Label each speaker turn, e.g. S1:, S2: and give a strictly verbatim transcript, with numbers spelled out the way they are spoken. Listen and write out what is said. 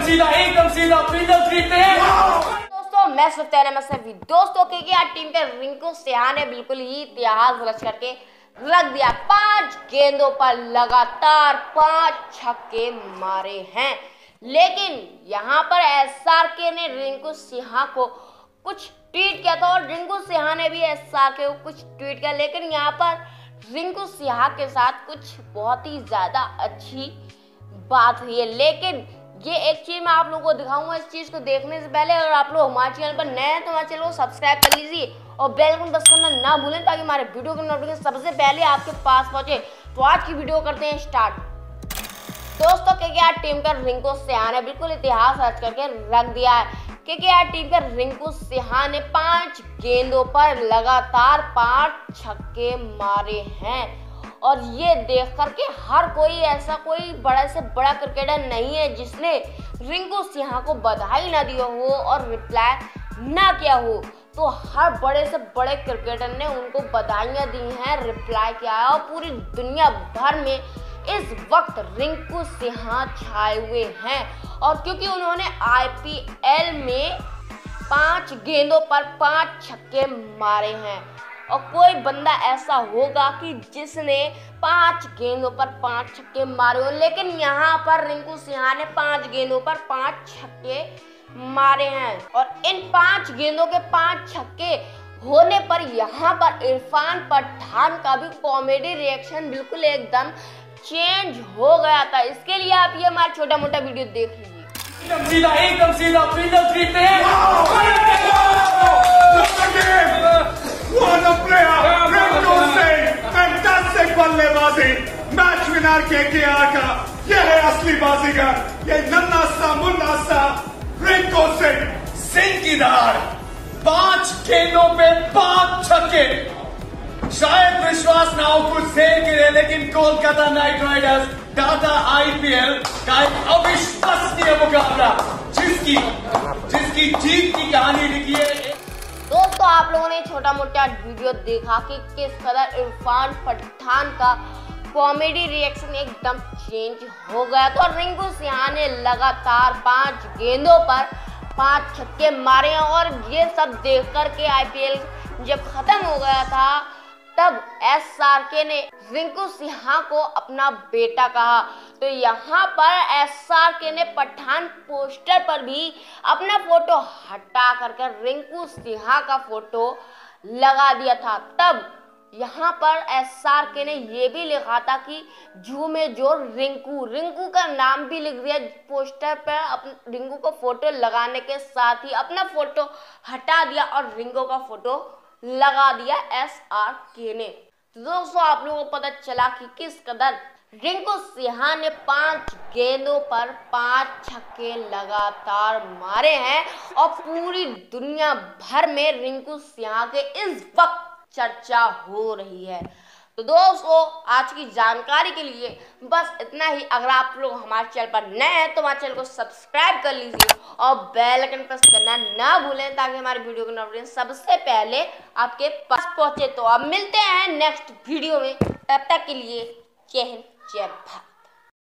S1: सीधा एकदम सीधा फिंगर खरीदते हैं।
S2: दोस्तों मैं सुफ्तान मसनवी दोस्तों के यार टीम के रिंकू सिहा ने बिल्कुल ही इतिहास रच करके रख दिया। पांच गेंदों पर लगातार पांच छक्के मारे हैं, लेकिन यहाँ पर एसआरके ने रिंकू सिहा को कुछ ट्वीट किया था और रिंकू सिहा ने भी एसआरके को कुछ ट्वीट किया, लेकिन यहाँ पर रिंकू सिहा के साथ कुछ बहुत ही ज्यादा अच्छी बात हुई है। लेकिन ये एक चीज मैं आप लोगों को दिखाऊंगा। इस चीज को देखने से पहले अगर आप लोग हमारे चैनल पर नए हैं तो हमारे चैनल को सब्सक्राइब कर लीजिए और बेल आइकन प्रेस करना ना भूलें ताकि हमारे वीडियो की नोटिफिकेशन सबसे पहले आपके पास पहुंचे। तो आज की वीडियो करते हैं स्टार्ट। दोस्तों केकेआर टीम का रिंकू सिहा ने बिल्कुल इतिहास रच करके रख दिया है। केकेआर टीम का रिंकू सिहा ने पांच गेंदों पर लगातार पांच छक्के मारे हैं और ये देख करके हर कोई ऐसा कोई बड़ा से बड़ा क्रिकेटर नहीं है जिसने रिंकू सिहा को बधाई ना दिया हो और रिप्लाई ना किया हो। तो हर बड़े से बड़े क्रिकेटर ने उनको बधाइयाँ दी हैं, रिप्लाई किया है और पूरी दुनिया भर में इस वक्त रिंकू सिहा छाए हुए हैं। और क्योंकि उन्होंने आईपीएल में पांच गेंदों पर पांच छक्के मारे हैं और कोई बंदा ऐसा होगा कि जिसने पांच गेंदों पर पांच छक्के मारे हो, लेकिन यहाँ पर रिंकू सिहा ने पांच गेंदों पर पांच छक्के मारे हैं और इन पांच गेंदों के पांच छक्के होने पर यहाँ पर इरफान पठान का भी कॉमेडी रिएक्शन बिल्कुल एकदम चेंज हो गया था। इसके लिए आप ये हमारा छोटा मोटा वीडियो देख लीजिए।
S1: एकदम सीधा एकदम सीधा फिंगर खरीदते हैं।
S3: What a player! Rinku Singh, fantastic बल्लेबाजी, मैच विनर केकेआर का ये है असली बाजीगर, ये नन्हा सा मुन्ना सा रिंकू सिंह।
S1: सिंह की धार, पांच गेंदों पे पांच छक्के। शायद विश्वास ना हो कुछ देर के लिए, लेकिन Kolkata Knight Riders Tata IPL का एक अविश्वसनीय मुकाबला जिसकी जिसकी जीत की कहानी लिखी है।
S2: दोस्तों आप लोगों ने छोटा मोटा वीडियो देखा कि किस कदर इरफान पठान का कॉमेडी रिएक्शन एकदम चेंज हो गया। तो रिंकू सिहा ने लगातार पांच गेंदों पर पांच छक्के मारे और ये सब देख कर के आईपीएल जब खत्म हो गया था तब एसआरके ने रिंकू सिहा को अपना बेटा कहा। तो यहाँ पर एसआरके ने पठान पोस्टर पर भी अपना फोटो हटा करके रिंकू सिहा का फोटो लगा दिया था। तब यहाँ पर एसआरके ने ये भी लिखा था कि जू में जो रिंकू रिंकू का नाम भी लिख दिया पोस्टर पर। अपने रिंकू को फोटो लगाने के साथ ही अपना फोटो हटा दिया और रिंकू का फोटो लगा दिया एसआरके ने। तो दोस्तों आप लोगों को पता चला कि किस कदर रिंकू सिहा ने पांच गेंदों पर पांच छक्के लगातार मारे हैं और पूरी दुनिया भर में रिंकू सिहा के इस वक्त चर्चा हो रही है। तो दोस्तों आज की जानकारी के लिए बस इतना ही। अगर आप लोग हमारे चैनल पर नए हैं तो हमारे चैनल को सब्सक्राइब कर लीजिए और बेल आइकन प्रेस करना ना भूलें ताकि हमारे वीडियो की नोटिफिकेशन सबसे पहले आपके पास पहुंचे। तो अब मिलते हैं नेक्स्ट वीडियो में, तब तक के लिए जय हिंद जय भारत।